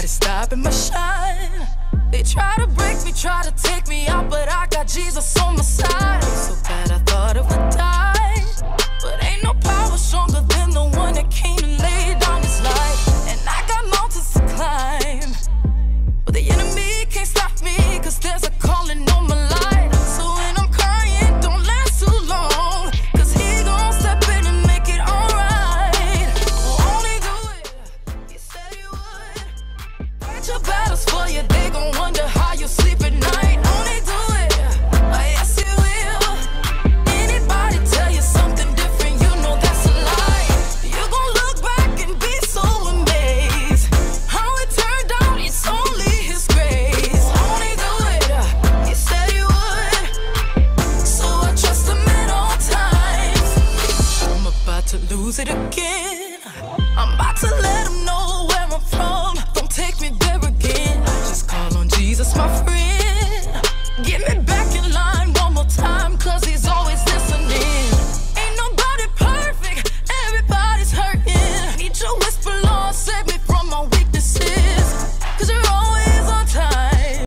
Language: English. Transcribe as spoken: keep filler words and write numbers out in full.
Nobody stopping my shine. They try to break me, try to take me out, but I got Jesus on my side. So bad I thought it would die, but ain't no power stronger than the one that came and laid down his life. And I got mountains to climb, but the enemy can't stop me, cause there's a calling on my life. So when I'm crying, don't last too long, cause he gon' step in and make it alright. Will only do it, he said he would. Fight your battles for you, they gon' wonder how you sleep at night. Only do it, oh yes he will. Anybody tell you something different, you know that's a lie. You gon' look back and be so amazed how it turned out, it's only his grace. Only do it, he said he would, so I trust him at all times. I'm about to lose it again, I'm about to let him know where I'm from.